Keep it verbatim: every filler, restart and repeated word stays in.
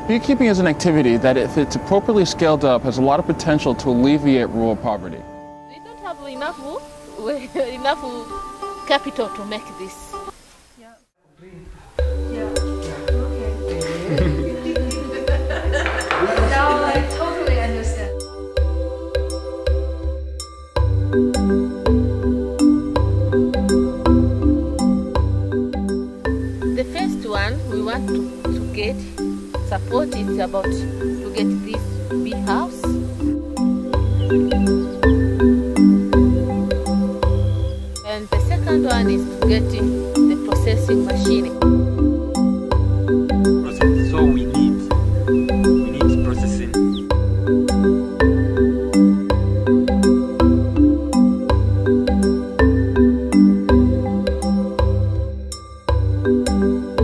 Beekeeping is an activity that, if it's appropriately scaled up, has a lot of potential to alleviate rural poverty. We don't have enough, enough capital to make this. Yeah. Yeah. Okay. Now I totally understand. The first one we want to, to get support is about to get this bee house. And the second one is to get the processing machine. So we need, we need processing. Thank you.